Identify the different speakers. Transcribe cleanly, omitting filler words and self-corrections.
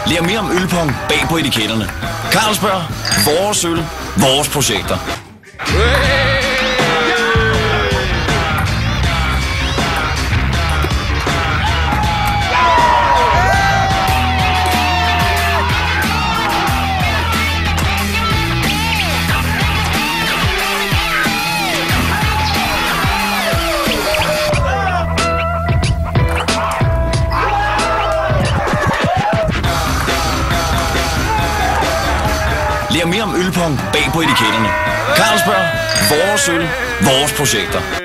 Speaker 1: Lær mere om ølpong bag på etiketterne. Carlsberg. Vores øl. Vores projekter. Lær mere om ølpong bag på etiketterne. Carlsberg. Vores øl. Vores projekter.